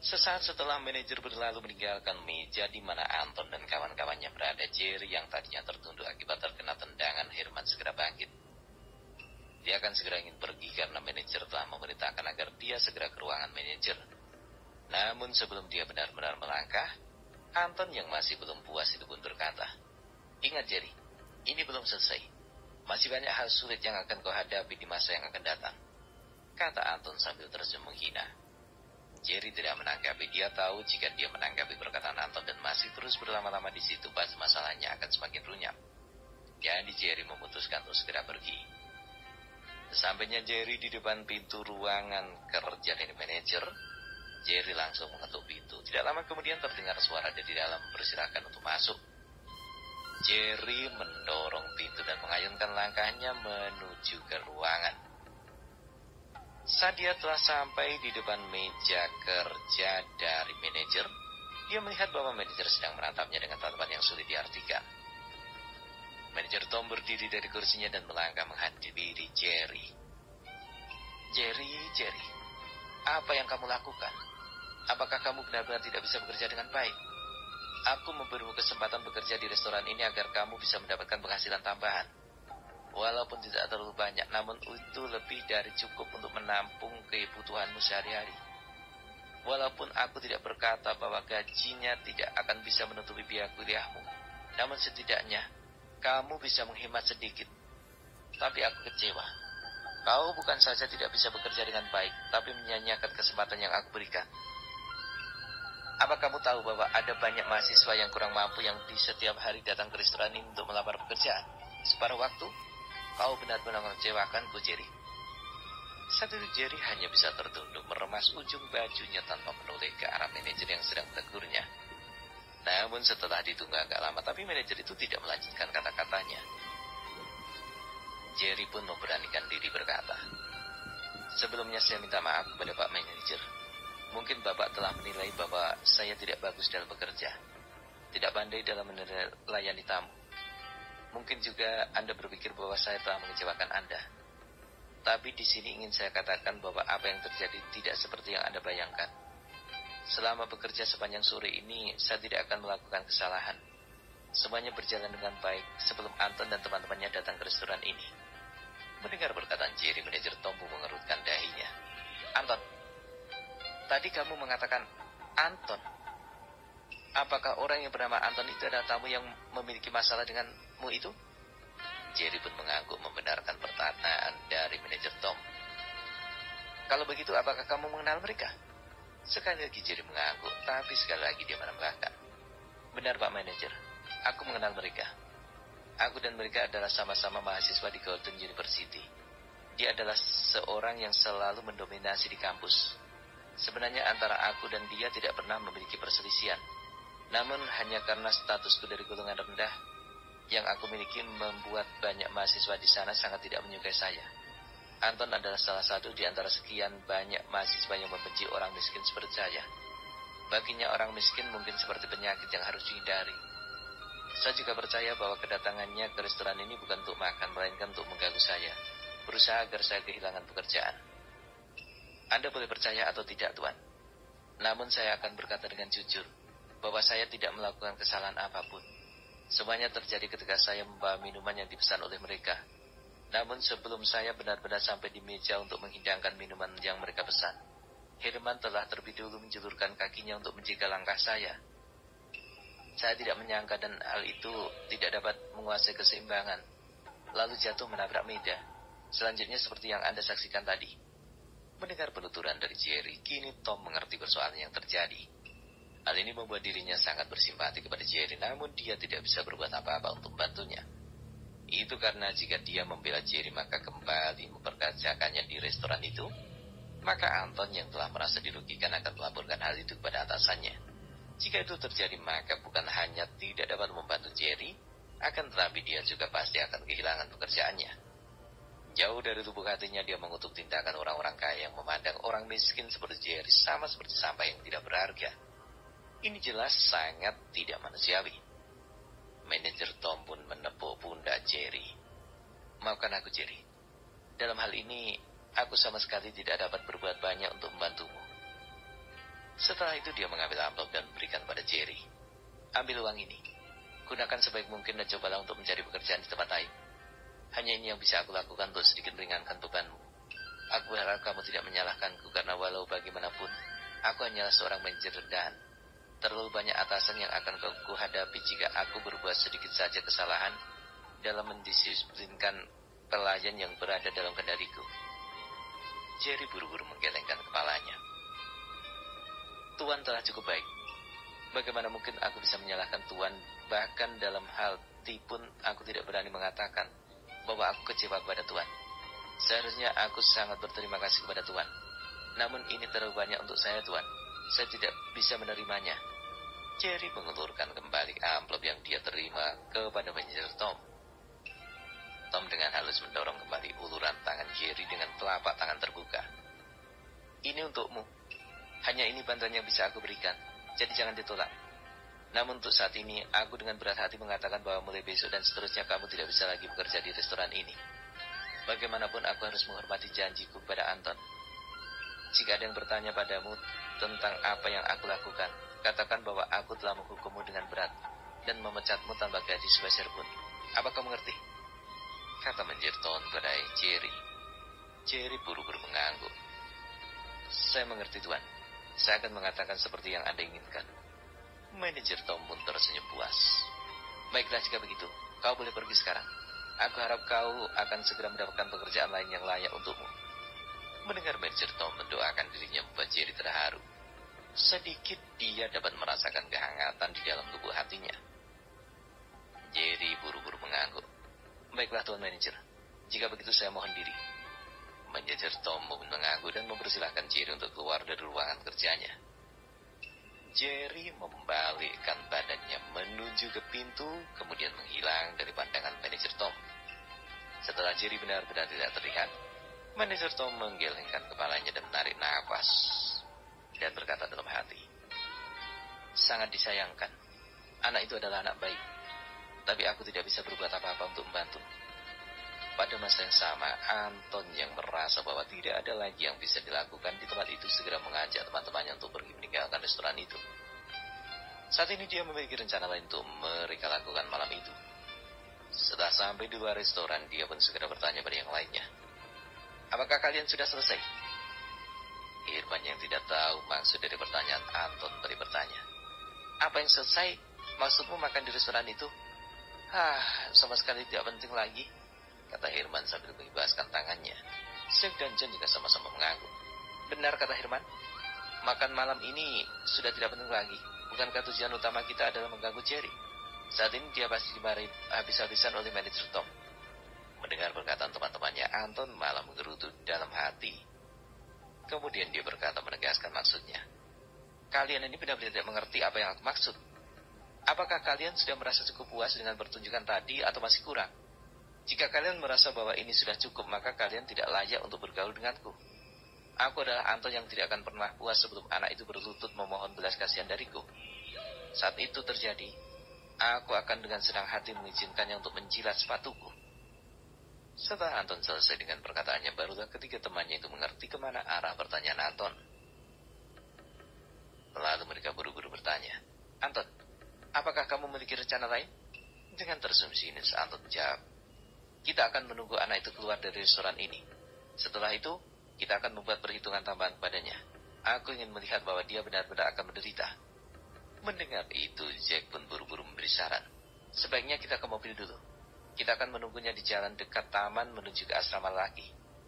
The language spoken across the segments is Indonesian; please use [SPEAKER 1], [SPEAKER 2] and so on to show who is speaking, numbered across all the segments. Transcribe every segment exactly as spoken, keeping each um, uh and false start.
[SPEAKER 1] Sesaat setelah manajer berlalu meninggalkan meja di mana Anton dan kawan-kawannya berada, Jerry yang tadinya tertunduk akibat terkena tendangan Herman segera bangkit. Dia akan segera ingin pergi karena manajer telah memerintahkan agar dia segera ke ruangan manajer. Namun sebelum dia benar-benar melangkah, Anton yang masih belum puas itu pun berkata, "Ingat Jerry, ini belum selesai. Masih banyak hal sulit yang akan kau hadapi di masa yang akan datang," kata Anton sambil tersenyum menghina. Jerry tidak menanggapi. Dia tahu jika dia menanggapi perkataan Anton dan masih terus berlama-lama di situ, pasti masalahnya akan semakin runyam. Jadi Jerry memutuskan untuk segera pergi. Sesampainya Jerry di depan pintu ruangan kerja dari manajer, Jerry langsung mengetuk pintu. Tidak lama kemudian terdengar suara dari dalam mempersilahkan untuk masuk. Jerry mendorong pintu dan mengayunkan langkahnya menuju ke ruangan. Saat dia telah sampai di depan meja kerja dari manajer, dia melihat bahwa manajer sedang menatapnya dengan tatapan yang sulit diartikan. Manajer Tom berdiri dari kursinya dan melangkah menghadiri Jerry. "Jerry, Jerry, apa yang kamu lakukan? Apakah kamu benar-benar tidak bisa bekerja dengan baik? Aku memberimu kesempatan bekerja di restoran ini agar kamu bisa mendapatkan penghasilan tambahan. Walaupun tidak terlalu banyak, namun itu lebih dari cukup untuk menampung kebutuhanmu sehari-hari. Walaupun aku tidak berkata bahwa gajinya tidak akan bisa menutupi biaya kuliahmu, namun setidaknya kamu bisa menghemat sedikit. Tapi aku kecewa. Kau bukan saja tidak bisa bekerja dengan baik, tapi menyanyiakan kesempatan yang aku berikan. Apa kamu tahu bahwa ada banyak mahasiswa yang kurang mampu yang di setiap hari datang ke restoran ini untuk melamar pekerjaan? Separuh waktu, kau benar-benar mengecewakanku, Jerry." Saat itu Jerry hanya bisa tertunduk meremas ujung bajunya tanpa menoleh ke arah manajer yang sedang menegurnya. Namun setelah ditunggu agak lama, tapi manajer itu tidak melanjutkan kata-katanya. Jerry pun memberanikan diri berkata, "Sebelumnya saya minta maaf kepada Pak Manajer. Mungkin Bapak telah menilai bahwa saya tidak bagus dalam bekerja, tidak pandai dalam melayani tamu. Mungkin juga Anda berpikir bahwa saya telah mengecewakan Anda. Tapi di sini ingin saya katakan bahwa apa yang terjadi tidak seperti yang Anda bayangkan. Selama bekerja sepanjang sore ini, saya tidak akan melakukan kesalahan. Semuanya berjalan dengan baik sebelum Anton dan teman-temannya datang ke restoran ini." Mendengar perkataan Jerry, manajer Tom mengerutkan dahinya. "Anton, tadi kamu mengatakan Anton. Apakah orang yang bernama Anton itu adalah tamu yang memiliki masalah denganmu itu?" Jerry pun mengangguk membenarkan pertanyaan dari manajer Tom. "Kalau begitu, apakah kamu mengenal mereka?" Sekali lagi Jerry mengangguk, tapi sekali lagi dia menambahkan, "Benar Pak Manajer, aku mengenal mereka. Aku dan mereka adalah sama-sama mahasiswa di Golden University. Dia adalah seorang yang selalu mendominasi di kampus. Sebenarnya antara aku dan dia tidak pernah memiliki perselisihan. Namun hanya karena statusku dari golongan rendah yang aku miliki membuat banyak mahasiswa di sana sangat tidak menyukai saya. Anton adalah salah satu di antara sekian banyak mahasiswa yang membenci orang miskin seperti saya. Baginya orang miskin mungkin seperti penyakit yang harus dihindari. Saya juga percaya bahwa kedatangannya ke restoran ini bukan untuk makan, melainkan untuk mengganggu saya, berusaha agar saya kehilangan pekerjaan. Anda boleh percaya atau tidak, Tuan. Namun saya akan berkata dengan jujur, bahwa saya tidak melakukan kesalahan apapun. Semuanya terjadi ketika saya membawa minuman yang dipesan oleh mereka. Namun sebelum saya benar-benar sampai di meja untuk menghidangkan minuman yang mereka pesan, Herman telah terlebih dahulu menjulurkan kakinya untuk menjaga langkah saya. Saya tidak menyangka dan hal itu tidak dapat menguasai keseimbangan, lalu jatuh menabrak meja. Selanjutnya seperti yang Anda saksikan tadi." Mendengar penuturan dari Jerry, kini Tom mengerti persoalan yang terjadi. Hal ini membuat dirinya sangat bersimpati kepada Jerry, namun dia tidak bisa berbuat apa-apa untuk membantunya. Itu karena jika dia membela Jerry maka kembali memperkerjakannya di restoran itu, maka Anton yang telah merasa dirugikan akan melaporkan hal itu kepada atasannya. Jika itu terjadi, maka bukan hanya tidak dapat membantu Jerry, akan tetapi dia juga pasti akan kehilangan pekerjaannya. Jauh dari lubuk hatinya dia mengutuk tindakan orang-orang kaya yang memandang orang miskin seperti Jerry sama seperti sampah yang tidak berharga. Ini jelas sangat tidak manusiawi. Manajer Tom pun menepuk pundak Jerry. "Maafkan aku, Jerry. Dalam hal ini, aku sama sekali tidak dapat berbuat banyak untuk membantumu. Setelah itu dia mengambil amplop dan berikan pada Jerry. Ambil uang ini. Gunakan sebaik mungkin dan cobalah untuk mencari pekerjaan di tempat lain. Hanya ini yang bisa aku lakukan untuk sedikit meringankan bebanmu. Aku harap kamu tidak menyalahkanku karena walau bagaimanapun, aku hanyalah seorang manajer rendahan. Terlalu banyak atasan yang akan ku hadapi jika aku berbuat sedikit saja kesalahan dalam mendisiplinkan pelayan yang berada dalam kendaliku. Jerry buru-buru menggelengkan kepalanya. Tuan telah cukup baik. Bagaimana mungkin aku bisa menyalahkan Tuan? Bahkan dalam hal ti pun aku tidak berani mengatakan bahwa aku kecewa kepada Tuan. Seharusnya aku sangat berterima kasih kepada Tuan. Namun ini terlalu banyak untuk saya, Tuan. Saya tidak bisa menerimanya. Jerry mengulurkan kembali amplop yang dia terima kepada manajer Tom. Tom dengan halus mendorong kembali uluran tangan Jerry dengan telapak tangan terbuka. Ini untukmu. Hanya ini bantuan yang bisa aku berikan. Jadi jangan ditolak. Namun untuk saat ini, aku dengan berat hati mengatakan bahwa mulai besok dan seterusnya kamu tidak bisa lagi bekerja di restoran ini. Bagaimanapun aku harus menghormati janjiku kepada Anton. Jika ada yang bertanya padamu tentang apa yang aku lakukan, katakan bahwa aku telah menghukummu dengan berat dan memecatmu tanpa gaji sepeser pun. Apa kamu mengerti? Kata manajer Tom pada Jerry. Jerry buru-buru mengangguk. Saya mengerti, Tuan. Saya akan mengatakan seperti yang Anda inginkan. Manajer Tom pun tersenyum puas. Baiklah jika begitu, kau boleh pergi sekarang. Aku harap kau akan segera mendapatkan pekerjaan lain yang layak untukmu. Mendengar manajer Tom mendoakan dirinya membuat Jerry terharu. Sedikit dia dapat merasakan kehangatan di dalam tubuh hatinya. Jerry buru-buru mengangguk. Baiklah Tuan Manajer, jika begitu saya mohon diri. Manajer Tom mengangguk dan mempersilahkan Jerry untuk keluar dari ruangan kerjanya. Jerry membalikkan badannya menuju ke pintu, kemudian menghilang dari pandangan manajer Tom. Setelah Jerry benar-benar tidak terlihat, manajer Tom menggelengkan kepalanya dan menarik nafas, dan berkata dalam hati, sangat disayangkan, anak itu adalah anak baik, tapi aku tidak bisa berbuat apa-apa untuk membantu. Pada masa yang sama, Anton yang merasa bahwa tidak ada lagi yang bisa dilakukan di tempat itu segera mengajak teman-temannya untuk pergi meninggalkan restoran itu. Saat ini dia memiliki rencana lain untuk mereka lakukan malam itu. Setelah sampai di luar restoran, dia pun segera bertanya pada yang lainnya. Apakah kalian sudah selesai? Irman yang tidak tahu maksud dari pertanyaan Anton beri bertanya. Apa yang selesai? Maksudmu makan di restoran itu? Hah, sama sekali tidak penting lagi, kata Herman sambil mengibaskan tangannya. Zack dan John juga sama-sama mengangguk. Benar kata Herman, makan malam ini sudah tidak penting lagi. Bukankah tujuan utama kita adalah mengganggu Jerry? Saat ini dia pasti dimarahi habis-habisan oleh manajer Tom. Mendengar perkataan teman-temannya, Anton malah menggerutu dalam hati. Kemudian dia berkata menegaskan maksudnya. Kalian ini benar-benar tidak mengerti apa yang aku maksud. Apakah kalian sudah merasa cukup puas dengan pertunjukan tadi atau masih kurang? Jika kalian merasa bahwa ini sudah cukup, maka kalian tidak layak untuk bergaul denganku. Aku adalah Anton yang tidak akan pernah puas sebelum anak itu berlutut memohon belas kasihan dariku. Saat itu terjadi, aku akan dengan senang hati mengizinkannya untuk menjilat sepatuku. Setelah Anton selesai dengan perkataannya, barulah ketiga temannya itu mengerti kemana arah pertanyaan Anton. Lalu mereka buru-buru bertanya, Anton, apakah kamu memiliki rencana lain? Dengan tersenyum sinis, Anton menjawab, kita akan menunggu anak itu keluar dari restoran ini. Setelah itu, kita akan membuat perhitungan tambahan padanya. Aku ingin melihat bahwa dia benar-benar akan menderita. Mendengar itu, Zack pun buru-buru memberi saran. Sebaiknya kita ke mobil dulu. Kita akan menunggunya di jalan dekat taman menuju ke asrama laki.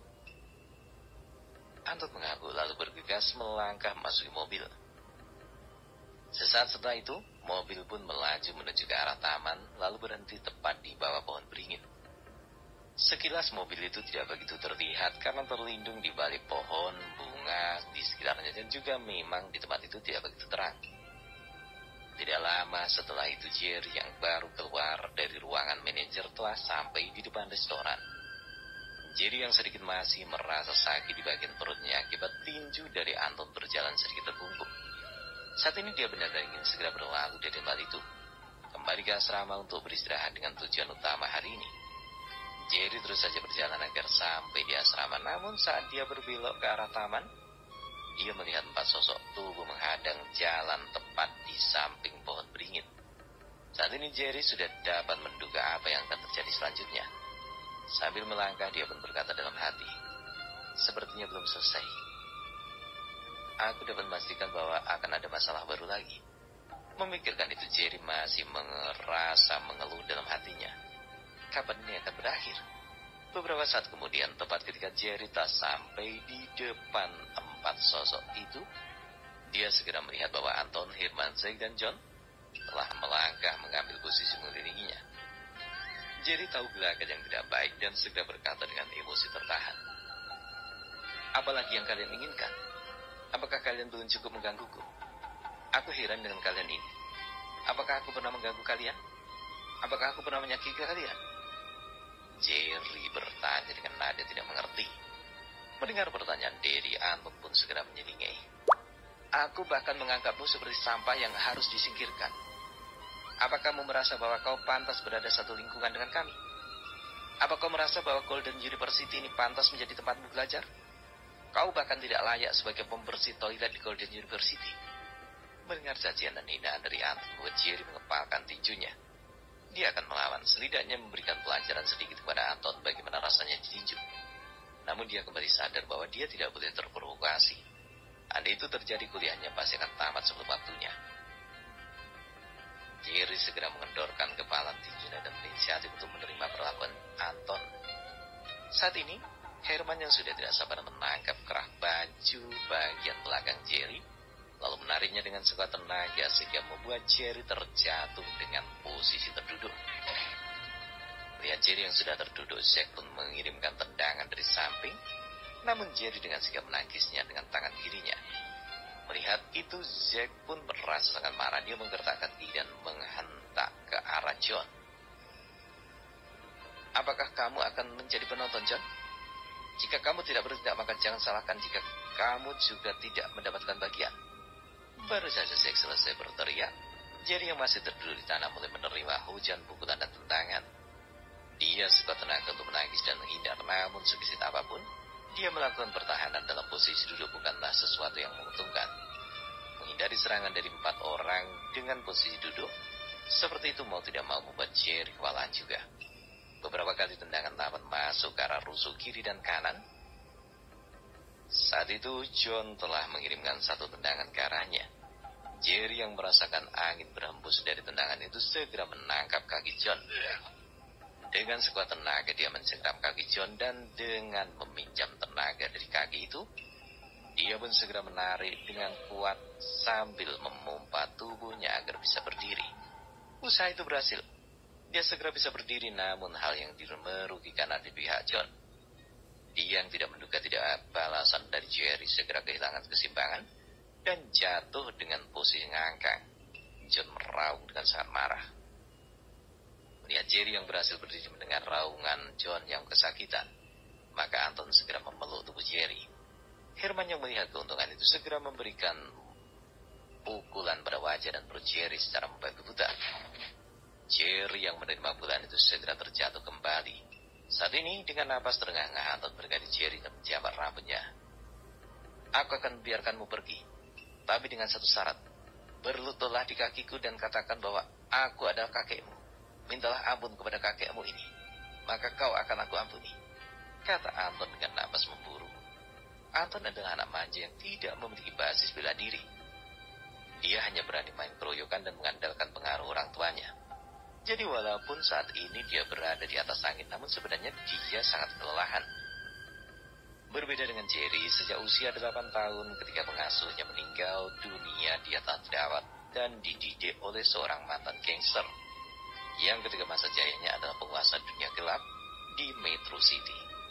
[SPEAKER 1] Anton mengangguk lalu bergegas melangkah masuk mobil. Sesaat setelah itu, mobil pun melaju menuju ke arah taman, lalu berhenti tepat di bawah pohon beringin. Sekilas mobil itu tidak begitu terlihat karena terlindung di balik pohon, bunga di sekitarnya, dan juga memang di tempat itu tidak begitu terang. Tidak lama setelah itu, Jerry yang baru keluar dari ruangan manajer telah sampai di depan restoran. Jerry yang sedikit masih merasa sakit di bagian perutnya akibat tinju dari Anton berjalan sedikit terbungkuk. Saat ini dia benar-benar ingin segera berlalu dari tempat itu, kembali ke asrama untuk beristirahat dengan tujuan utama hari ini. Jerry terus saja berjalan agar sampai di asrama, namun saat dia berbelok ke arah taman, Dia melihat empat sosok tubuh menghadang jalan tepat di samping pohon beringin. Saat ini Jerry sudah dapat menduga apa yang akan terjadi selanjutnya. Sambil melangkah, dia pun berkata dalam hati, sepertinya belum selesai. Aku dapat memastikan bahwa akan ada masalah baru lagi. Memikirkan itu, Jerry masih merasa mengeluh dalam hatinya. Kapan ini akan berakhir? Beberapa saat kemudian, tepat ketika Jerry tak sampai di depan empat sosok itu, dia segera melihat bahwa Anton, Herman, Zack, dan John telah melangkah mengambil posisi mengelilinginya. Jerry tahu gelagat yang tidak baik dan segera berkata dengan emosi tertahan, "Apalagi yang kalian inginkan? Apakah kalian belum cukup menggangguku? Aku heran dengan kalian ini. Apakah aku pernah mengganggu kalian? Apakah aku pernah menyakiti kalian?" Jerry bertanya dengan nada tidak mengerti. Mendengar pertanyaan Jerry, Anton pun segera menyelingai. "Aku bahkan menganggapmu seperti sampah yang harus disingkirkan. Apa kamu merasa bahwa kau pantas berada satu lingkungan dengan kami? Apa kau merasa bahwa Golden University ini pantas menjadi tempatmu belajar? Kau bahkan tidak layak sebagai pembersih toilet di Golden University." Mendengar cacian dan hinaan dari Anton, membuat Jerry mengepalkan tinjunya. Dia akan melawan, selidaknya memberikan pelajaran sedikit kepada Anton bagaimana rasanya ditinju. Namun dia kembali sadar bahwa dia tidak boleh terprovokasi. Andai itu terjadi, kuliahnya pasti akan tamat sebelum waktunya. Jerry segera mengendorkan kepala tinjunya dan berinisiatif untuk menerima perlakuan Anton. Saat ini, Herman yang sudah tidak sabar menangkap kerah baju bagian belakang Jerry, lalu menariknya dengan sekuat tenaga sehingga membuat Jerry terjatuh dengan posisi terduduk. Melihat Jerry yang sudah terduduk, Zack pun mengirimkan tendangan dari samping, namun Jerry dengan sigap menangkisnya dengan tangan kirinya. Melihat itu, Zack pun merasa sangat marah. Dia menggertakkan gigi dan menghentak ke arah John. "Apakah kamu akan menjadi penonton, John? Jika kamu tidak bertindak, maka jangan salahkan jika kamu juga tidak mendapatkan bagian." Baru saja Zack selesai berteriak, Jerry yang masih terduduk di tanah mulai menerima hujan pukulan dan tendangan. Dia sekuat tenaga untuk menangis dan menghindar, namun segesit apapun, dia melakukan pertahanan dalam posisi duduk bukanlah sesuatu yang menguntungkan. Menghindari serangan dari empat orang dengan posisi duduk, seperti itu mau tidak mau membuat Jerry kewalahan juga. Beberapa kali tendangan dapat masuk ke arah rusuk kiri dan kanan. Saat itu John telah mengirimkan satu tendangan ke arahnya. Jerry yang merasakan angin berhembus dari tendangan itu segera menangkap kaki John. Dengan sekuat tenaga dia mencengkram kaki John dan dengan meminjam tenaga dari kaki itu, dia pun segera menarik dengan kuat sambil memompa tubuhnya agar bisa berdiri. Usaha itu berhasil. Dia segera bisa berdiri, namun hal yang merugikan ada di pihak John. Dia yang tidak menduga tidak balasan dari Jerry segera kehilangan keseimbangan dan jatuh dengan posisi ngangkang. John meraung dengan sangat marah. Melihat Jerry yang berhasil berdiri mendengar raungan John yang kesakitan, maka Anton segera memeluk tubuh Jerry. Herman yang melihat keuntungan itu segera memberikan pukulan pada wajah dan perut Jerry secara membabi buta. Jerry yang menerima pukulan itu segera terjatuh kembali. Saat ini dengan napas terengah-engah Anton berkata Jerry dan menjabat rambutnya. "Aku akan biarkanmu pergi, tapi dengan satu syarat. Berlututlah di kakiku dan katakan bahwa aku adalah kakekmu. Mintalah ampun kepada kakekmu ini, maka kau akan aku ampuni," kata Anton dengan napas memburu. Anton adalah anak manja yang tidak memiliki basis bela diri. Dia hanya berani main keroyokan dan mengandalkan pengaruh orang tuanya. Jadi walaupun saat ini dia berada di atas angin, namun sebenarnya dia sangat kelelahan. Berbeda dengan Jerry, sejak usia delapan tahun ketika pengasuhnya meninggal dunia, dia telah dirawat dan dididik oleh seorang mantan gangster yang ketika masa jayanya adalah penguasa dunia gelap di Metro City.